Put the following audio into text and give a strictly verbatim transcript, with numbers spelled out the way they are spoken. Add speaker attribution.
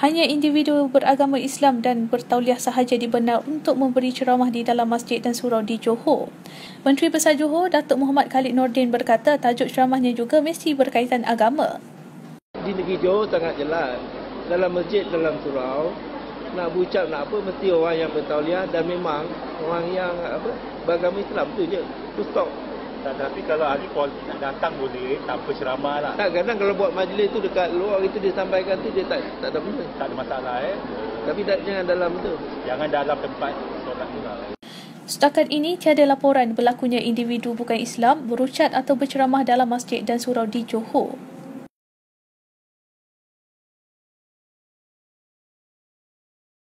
Speaker 1: Hanya individu beragama Islam dan bertauliah sahaja dibenar untuk memberi ceramah di dalam masjid dan surau di Johor. Menteri Besar Johor, Datuk Muhammad Khalid Nordin berkata tajuk ceramahnya juga mesti berkaitan agama.
Speaker 2: Di negeri Johor sangat jelas. Dalam masjid, dalam surau, nak berucap nak apa, mesti orang yang bertauliah dan memang orang yang apa beragama Islam tu je. Tu stop.
Speaker 3: Tapi kalau ahli politik nak datang boleh, tanpa ceramah lah.
Speaker 2: Tak, kadang kalau buat majlis tu dekat luar itu dia sampaikan tu, dia tak tak ada benda.
Speaker 3: Tak ada masalah eh.
Speaker 2: Tapi tak, jangan dalam tu.
Speaker 3: Jangan dalam tempat solat tu lah.
Speaker 1: Setakat ini, tiada laporan berlakunya individu bukan Islam berucap atau berceramah dalam masjid dan surau di Johor.